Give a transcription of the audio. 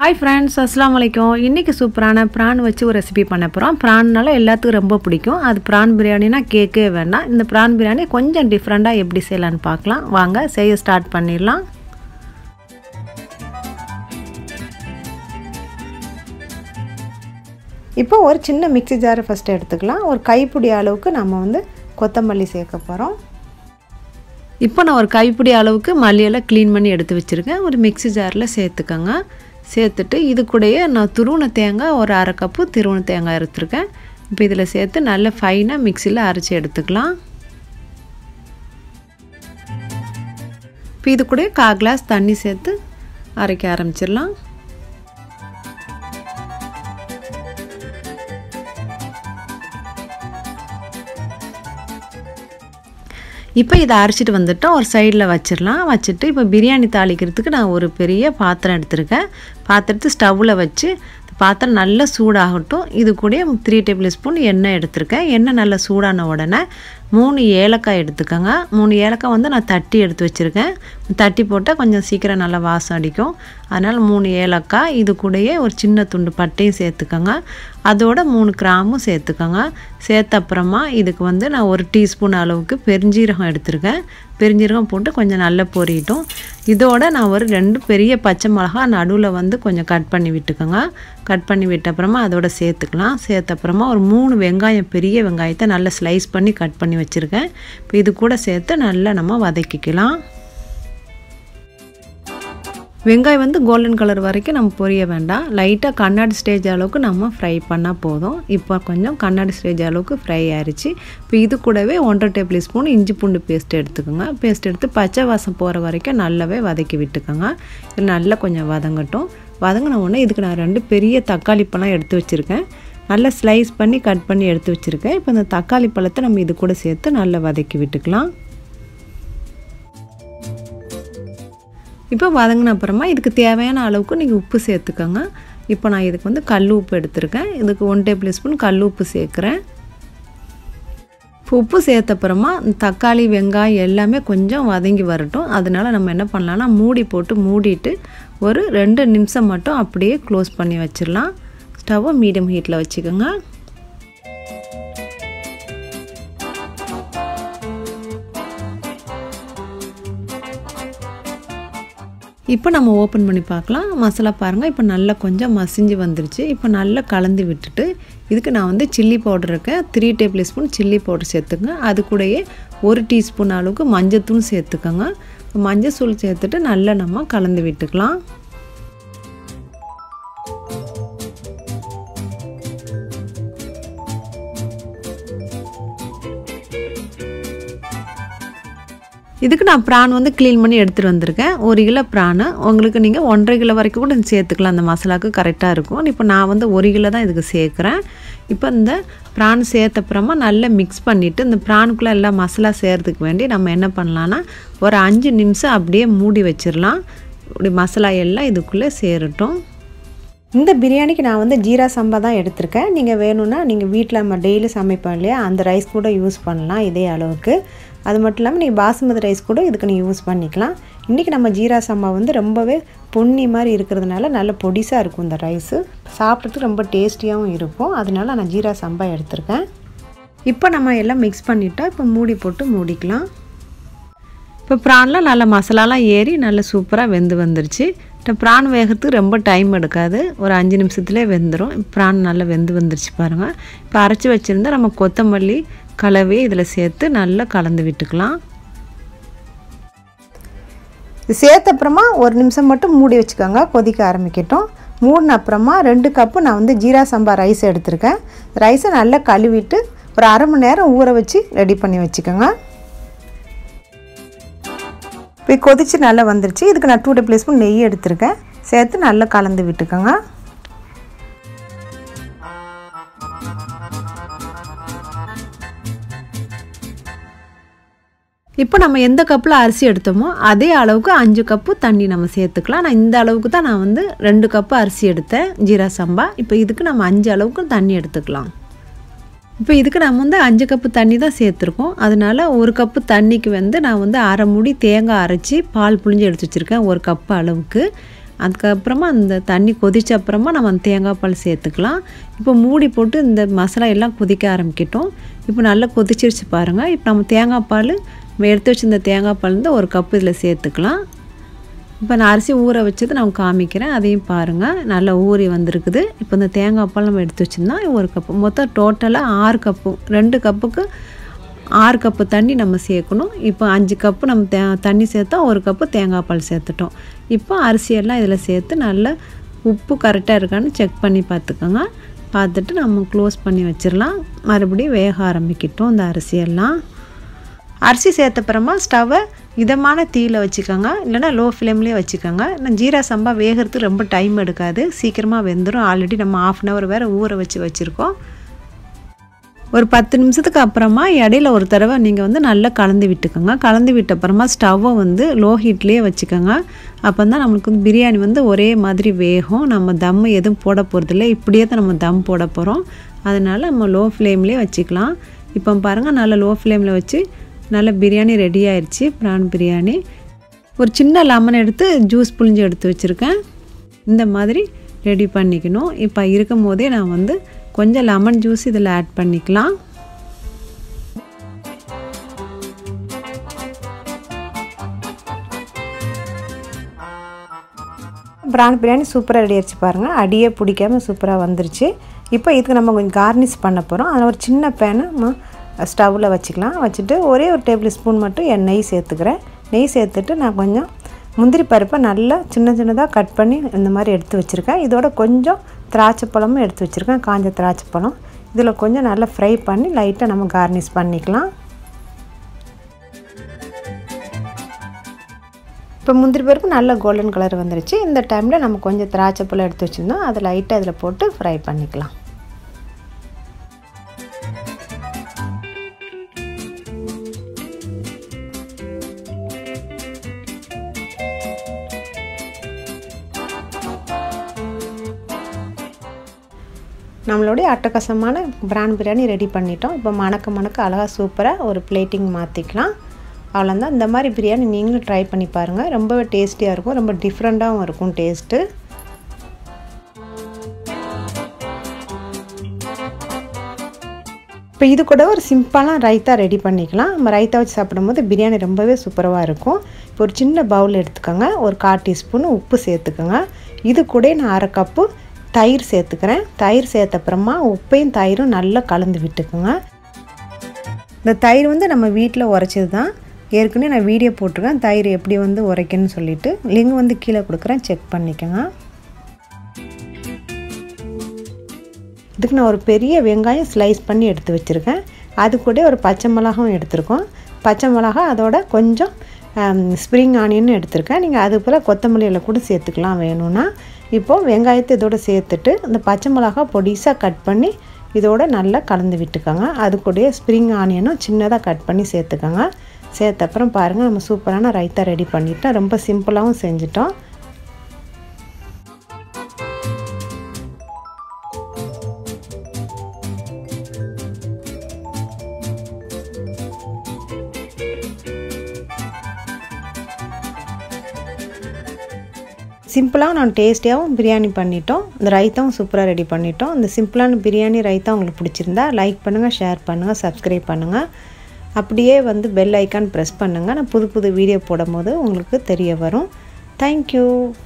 Hi friends, Assalamualaikum. இன்னைக்கு சூப்பரான பிரான் வச்சு ஒரு ரெசிபி பண்ண போறோம். பிரான்னால எல்லாத்துக்கும் ரொம்ப பிடிக்கும். அது பிரான் பிரியாணினா கேக்கே வேண்டாம். இந்த பிரான் பிரியாணி கொஞ்சம் டிஃபரண்டா எப்படி செய்யலாம்னு பார்க்கலாம். வாங்க செய்ய ஸ்டார்ட் பண்ணிடலாம். இப்போ ஒரு சின்ன மிக்ஸி ஜாரை ஃபர்ஸ்ட் எடுத்துக்கலாம். ஒரு கைப்பிடி அளவுக்கு நம்ம வந்து கொத்தமல்லி சேர்க்க போறோம். இப்போ நான் ஒரு கைப்பிடி அளவுக்கு மல்லியெல்லாம் க்ளீன் பண்ணி எடுத்து வச்சிருக்கேன். ஒரு மிக்ஸி ஜாரில் சேர்த்துக்கங்க. சேர்த்துட்டு இது கூடயே நான் துருவன தேங்காய் ஒரு அரை கப்பு துருவன தேங்காய் எடுத்துருக்கேன். இப்போ இதில் சேர்த்து நல்ல ஃபைனாக மிக்சியில் அரைச்சி எடுத்துக்கலாம். இப்போ இது கூட 1/4 கிளாஸ் தண்ணி சேர்த்து அரைக்க ஆரம்பிச்சிடலாம். இப்போ இதை அரைச்சிட்டு வந்துட்டோம். ஒரு சைடில் வச்சிடலாம். வச்சுட்டு இப்போ பிரியாணி தாளிக்கிறதுக்கு நான் ஒரு பெரிய பாத்திரம் எடுத்திருக்கேன். பாத்திரத்தை ஸ்டவ்வில் வச்சு பாத்திரம் நல்லா சூடாகட்டும். இது கூட 3 டேபிள் ஸ்பூன் எண்ணெய் எடுத்திருக்கேன். எண்ணெய் நல்லா சூடான உடனே 3 ஏலக்காய் எடுத்துக்கோங்க. 3 ஏலக்காய் வந்து நான் தட்டி எடுத்து வச்சுருக்கேன். தட்டி போட்டால் கொஞ்சம் சீக்கிரம் நல்லா வாசம் அடிக்கும். அதனால் 3 ஏலக்காய், இது கூடயே ஒரு சின்ன துண்டு பட்டையும் சேர்த்துக்கோங்க. அதோட 3 கிராமும் சேர்த்துக்கோங்க. சேர்த்த அப்புறமா இதுக்கு வந்து நான் 1 டீஸ்பூன் அளவுக்கு பெருஞ்சீரகம் எடுத்திருக்கேன். பெருஞ்சீரகம் போட்டு கொஞ்சம் நல்லா பொரியட்டும். இதோட நான் ஒரு 2 பெரிய பச்சை மிளகா நடுவில் வந்து கொஞ்சம் கட் பண்ணி விட்டுக்கோங்க. கட் பண்ணி விட்ட அப்புறமா அதோட சேர்த்துக்கலாம். சேர்த்த அப்புறமா ஒரு 3 வெங்காயம், பெரிய வெங்காயத்தை நல்லா ஸ்லைஸ் பண்ணி கட் பண்ணி வச்சுருக்கேன். இப்போ இது கூட சேர்த்து நல்லா நம்ம வதக்கிக்கலாம். வெங்காயம் வந்து கோல்டன் கலர் வரைக்கும் நம்ம பொரிய வேண்டாம். லைட்டாக கண்ணாடி ஸ்டேஜ் அளவுக்கு நம்ம ஃப்ரை பண்ணால் போதும். இப்போ கொஞ்சம் கண்ணாடி ஸ்டேஜ் அளவுக்கு ஃப்ரை ஆயிடுச்சு. இப்போ இது கூடவே 1/2 டேபிள் ஸ்பூன் இஞ்சி பூண்டு பேஸ்ட் எடுத்துக்கோங்க. பேஸ்ட் எடுத்து பச்சை வாசம் போகிற வரைக்கும் நல்லாவே வதக்கி விட்டுக்கோங்க. இது நல்லா கொஞ்சம் வதங்கட்டும். வதங்கின உடனே இதுக்கு நான் 2 பெரிய தக்காளி பழம் எடுத்து வச்சுருக்கேன். நல்லா ஸ்லைஸ் பண்ணி கட் பண்ணி எடுத்து வச்சுருக்கேன். இப்போ இந்த தக்காளி பழத்தை நம்ம இது கூட சேர்த்து நல்லா வதக்கி விட்டுக்கலாம். இப்போ வதங்கின அப்புறமா இதுக்கு தேவையான அளவுக்கு நீங்கள் உப்பு சேர்த்துக்கோங்க. இப்போ நான் இதுக்கு வந்து கல் உப்பு எடுத்திருக்கேன். இதுக்கு 1 டேபிள் ஸ்பூன் கல் உப்பு சேர்க்குறேன். உப்பு சேர்த்த அப்புறமா தக்காளி வெங்காயம் எல்லாமே கொஞ்சம் வதங்கி வரட்டும். அதனால நம்ம என்ன பண்ணலாம்னா மூடி போட்டு மூடிட்டு ஒரு 2 நிமிஷம் மட்டும் அப்படியே க்ளோஸ் பண்ணி வச்சிடலாம். ஸ்டவ்வை மீடியம் ஹீட்டில் வச்சுக்கோங்க. இப்போ நம்ம ஓப்பன் பண்ணி பார்க்கலாம். மசாலா பாருங்கள், இப்போ நல்லா கொஞ்சம் மசிஞ்சு வந்துருச்சு. இப்போ நல்லா கலந்து விட்டுட்டு இதுக்கு நான் வந்து சில்லி பவுடர் இருக்கேன். 3 டேபிள் ஸ்பூன் சில்லி பவுடர் சேர்த்துங்க. அது கூடயே 1 டீஸ்பூன் அளவுக்கு மஞ்சத்தூள் சேர்த்துக்கோங்க. மஞ்சள் தூள் சேர்த்துட்டு நல்லா நம்ம கலந்து விட்டுக்கலாம். இதுக்கு நான் பிரான் வந்து க்ளீன் பண்ணி எடுத்துகிட்டு வந்திருக்கேன். 1 கிலோ பிரானு. உங்களுக்கு நீங்கள் 1.5 கிலோ வரைக்கும் கூட சேர்த்துக்கலாம். அந்த மசாலாவுக்கு கரெக்டாக இருக்கும். இப்போ நான் வந்து 1 கிலோ தான் இதுக்கு சேர்க்குறேன். இப்போ இந்த பிரான் சேர்த்தப்புறமா நல்லா மிக்ஸ் பண்ணிவிட்டு இந்த பிரானுக்குள்ளே எல்லாம் மசாலா சேர்றதுக்கு வேண்டி நம்ம என்ன பண்ணலான்னா ஒரு 5 நிமிஷம் அப்படியே மூடி வச்சிடலாம். இப்படி மசாலா எல்லாம் இதுக்குள்ளே சேரட்டும். இந்த பிரியாணிக்கு நான் வந்து ஜீரா சம்பா தான் எடுத்திருக்கேன். நீங்கள் வேணும்னா நீங்கள் வீட்டில் நம்ம டெய்லி சமைப்போம் இல்லையா, அந்த ரைஸ் கூட யூஸ் பண்ணலாம் இதே அளவுக்கு. அது மட்டும் இல்லாமல் நீங்கள் பாசுமதி ரைஸ் கூட இதுக்கு நீங்கள் யூஸ் பண்ணிக்கலாம். இன்றைக்கி நம்ம ஜீரா சம்பா வந்து ரொம்பவே பொன்னி மாதிரி இருக்கிறதுனால நல்ல பொடிசாக இருக்கும் இந்த ரைஸு. சாப்பிட்றதுக்கு ரொம்ப டேஸ்டியாகவும் இருக்கும். அதனால நான் ஜீரா சம்பா எடுத்திருக்கேன். இப்போ நம்ம எல்லாம் மிக்ஸ் பண்ணிவிட்டோம். இப்போ மூடி போட்டு மூடிக்கலாம். இப்போ ப்ரான்லாம் நல்லா மசாலாலாம் ஏறி நல்லா சூப்பராக வெந்து வந்துருச்சு. இப்போ ப்ரான் வேகிறதுக்கு ரொம்ப டைம் எடுக்காது. ஒரு 5 நிமிஷத்துலேயே வெந்துடும். ப்ரான் நல்லா வெந்து வந்துருச்சு பாருங்கள். இப்போ அரைச்சி வச்சுருந்தா நம்ம கொத்தமல்லி கலவையை இதில் சேர்த்து நல்லா கலந்து விட்டுக்கலாம். இது சேர்த்த அப்புறமா 1 நிமிஷம் மட்டும் மூடி வச்சுக்கோங்க. கொதிக்க ஆரம்பிக்கட்டும். மூடின அப்புறமா 2 கப்பு நான் வந்து ஜீரா சம்பா ரைஸ் எடுத்திருக்கேன். ரைஸை நல்லா கழுவிட்டு ஒரு அரை மணி நேரம் ஊற வச்சு ரெடி பண்ணி வச்சுக்கோங்க. இப்போ கொதிச்சு நல்லா வந்துருச்சு. இதுக்கு நான் 2 டேபிள் ஸ்பூன் நெய் எடுத்திருக்கேன். சேர்த்து நல்லா கலந்து விட்டுக்கோங்க. இப்போ நம்ம எந்த கப்பில் அரிசி எடுத்தோமோ அதே அளவுக்கு 5 கப்பு தண்ணி நம்ம சேர்த்துக்கலாம். நான் இந்த அளவுக்கு தான் நான் வந்து 2 கப்பு அரிசி எடுத்தேன் ஜீரா சம்பா. இப்போ இதுக்கு நம்ம 5 அளவுக்கு தண்ணி எடுத்துக்கலாம். இப்போ இதுக்கு நம்ம வந்து 5 கப்பு தண்ணி தான் சேர்த்துருக்கோம். அதனால் 1 கப்பு தண்ணிக்கு வந்து நான் வந்து அரை மூடி தேங்காய் அரைச்சி பால் புழிஞ்சு எடுத்து வச்சுருக்கேன் 1 கப்பு அளவுக்கு. அதுக்கப்புறமா அந்த தண்ணி கொதிச்ச அப்புறமா நம்ம தேங்காய் பால் சேர்த்துக்கலாம். இப்போ மூடி போட்டு இந்த மசாலா எல்லாம் கொதிக்க ஆரம்பிக்கட்டும். இப்போ நல்லா கொதிச்சிருச்சு பாருங்கள். இப்போ நம்ம தேங்காய் பால் எடுத்து வச்சுருந்த தேங்காய் பால் வந்து 1 கப்பு இதில் சேர்த்துக்கலாம். இப்போ நான் அரிசி ஊற வச்சது நான் காமிக்கிறேன், அதையும் பாருங்கள். நல்லா ஊறி வந்திருக்குது. இப்போ இந்த தேங்காய் பால் நம்ம எடுத்து வச்சுருந்தா 1 கப்பு, மொத்தம் டோட்டலாக 6 கப்பு, 2 கப்புக்கு 6 கப்பு தண்ணி நம்ம சேர்க்கணும். இப்போ 5 கப்பு நம்ம தண்ணி சேர்த்தா 1 கப்பு தேங்காய் பால் சேர்த்துட்டோம். இப்போ அரிசியெல்லாம் இதில் சேர்த்து நல்லா உப்பு கரெக்டாக இருக்கான்னு செக் பண்ணி பார்த்துக்கோங்க. பார்த்துட்டு நம்ம க்ளோஸ் பண்ணி வச்சிடலாம். மறுபடியும் வேக ஆரம்பிக்கட்டும் இந்த அரிசியெல்லாம். அரிசி சேர்த்தப்புறமா ஸ்டவ்வை இதமான தீயில் வச்சுக்கோங்க, இல்லைனா லோ ஃப்ளேம்லேயே வச்சுக்கோங்க. நான் ஜீரா சம்பா வேகிறதுக்கு ரொம்ப டைம் எடுக்காது, சீக்கிரமாக வெந்துடும். ஆல்ரெடி நம்ம 1/2 hour வேறு ஊற வச்சுருக்கோம். ஒரு 10 நிமிஷத்துக்கு அப்புறமா இடையில ஒரு தடவை நீங்கள் வந்து நல்லா கலந்து விட்டுக்கோங்க. கலந்து விட்ட அப்புறமா ஸ்டவ்வை வந்து லோ ஹீட்லேயே வச்சுக்கோங்க. அப்போ தான் நம்மளுக்கு வந்து பிரியாணி வந்து ஒரே மாதிரி வேகும். நம்ம தம் எதுவும் போட போகிறதில்ல, இப்படியே தான் நம்ம தம் போட போகிறோம். அதனால் நம்ம லோ ஃப்ளேம்லேயே வச்சுக்கலாம். இப்போ பாருங்கள், நல்லா லோ ஃப்ளேமில் வச்சு நல்ல பிரியாணி ரெடி ஆயிடுச்சு. ப்ரான் பிரியாணி. ஒரு சின்ன லெமன் எடுத்து ஜூஸ் புழிஞ்சு எடுத்து வச்சுருக்கேன். இந்த மாதிரி ரெடி பண்ணிக்கணும். இப்போ இருக்கும் போதே நான் வந்து கொஞ்சம் லெமன் ஜூஸ் இதில் ஆட் பண்ணிக்கலாம். ப்ரான் பிரியாணி சூப்பராக ரெடி ஆயிடுச்சு பாருங்கள். அடியே பிடிக்காமல் சூப்பராக வந்துருச்சு. இப்போ இதுக்கு நம்ம கொஞ்சம் கார்னிஷ் பண்ண போகிறோம். அதில் ஒரு சின்ன பேனை ஸ்டவ்வில் வச்சுக்கலாம். வச்சுட்டு ஒரே ஒரு டேபிள் ஸ்பூன் மட்டும் நெய் சேர்த்துக்கிறேன். நெய் சேர்த்துட்டு நான் கொஞ்சம் முந்திரி பருப்பை நல்லா சின்னதாக கட் பண்ணி இந்த மாதிரி எடுத்து வச்சுருக்கேன். இதோட கொஞ்சம் திராட்சை பழமும் எடுத்து வச்சுருக்கேன், காஞ்ச திராட்சை பழம். இதில் கொஞ்சம் நல்லா ஃப்ரை பண்ணி லைட்டாக நம்ம கார்னிஷ் பண்ணிக்கலாம். இப்போ முந்திரி பருப்பு நல்ல கோல்டன் கலர் வந்துருச்சு. இந்த டைமில் நம்ம கொஞ்சம் திராட்சை பழம் எடுத்து வச்சுருந்தோம், அதை லைட்டாக இதில் போட்டு ஃப்ரை பண்ணிக்கலாம். நம்மளுடைய அட்டகாசமான ப்ரான் பிரியாணி ரெடி பண்ணிட்டோம். இப்போ மணக்க அழகாக சூப்பராக ஒரு பிளேட்டிங் மாற்றிக்கலாம். அவ்வளோதான். இந்த மாதிரி பிரியாணி நீங்களும் ட்ரை பண்ணி பாருங்கள். ரொம்பவே டேஸ்டியாக இருக்கும், ரொம்ப டிஃப்ரெண்ட்டாகவும் இருக்கும் டேஸ்ட்டு. இப்போ இது கூட ஒரு சிம்பிளான ரைத்தா ரெடி பண்ணிக்கலாம். நம்ம ரைத்தா வச்சு சாப்பிடும்போது பிரியாணி ரொம்பவே சூப்பராக இருக்கும். இப்போ ஒரு சின்ன பவுல் எடுத்துக்கோங்க, ஒரு 1/4 டீஸ்பூன் உப்பு சேர்த்துக்கோங்க. இது கூட நான் 1/2 கப்பு தயிர் சேர்த்துக்கிறேன். தயிர் சேர்த்தப்புறமா உப்பையும் தயிரும் நல்லா கலந்து விட்டுக்குங்க. இந்த தயிர் வந்து நம்ம வீட்டில் உரைச்சது தான். ஏற்கனவே நான் வீடியோ போட்டிருக்கேன் தயிர் எப்படி வந்து உரைக்கணும்னு சொல்லிட்டு. லிங்க் வந்து கீழே கொடுக்குறேன், செக் பண்ணிக்கோங்க. இதுக்கு நான் ஒரு பெரிய வெங்காயம் ஸ்லைஸ் பண்ணி எடுத்து வச்சுருக்கேன். அது கூட ஒரு பச்சை மிளகாவும் எடுத்துருக்கோம். பச்சை மிளகா அதோட கொஞ்சம் ஸ்ப்ரிங் ஆனியன் எடுத்துருக்கேன். நீங்கள் அது போல் கொத்தமல்லியில் கூட சேர்த்துக்கலாம் வேணும்னா. இப்போது வெங்காயத்தை இதோடு சேர்த்துட்டு இந்த பச்சை மிளகா பொடிசாக கட் பண்ணி இதோட நல்லா கலந்து விட்டுக்கோங்க. அது கூட ஸ்ப்ரிங் ஆனியனும் சின்னதாக கட் பண்ணி சேர்த்துக்கோங்க. சேர்த்த அப்புறம் பாருங்கள், நம்ம சூப்பரான ரைத்தா ரெடி பண்ணிட்டோம். ரொம்ப சிம்பிளாகவும் செஞ்சிட்டோம். சிம்பிளாக நான் டேஸ்டியாகவும் பிரியாணி பண்ணிட்டோம். இந்த ரைத்தாவும் சூப்பராக ரெடி பண்ணிட்டோம். இந்த சிம்பிளான பிரியாணி ரைத்தா உங்களுக்கு பிடிச்சிருந்தா லைக் பண்ணுங்கள், ஷேர் பண்ணுங்கள், சப்ஸ்கிரைப் பண்ணுங்கள். அப்படியே வந்து பெல் ஐக்கான் ப்ரெஸ் பண்ணுங்கள். நான் புது வீடியோ போடும் போது உங்களுக்கு தெரிய வரும். தேங்க்யூ.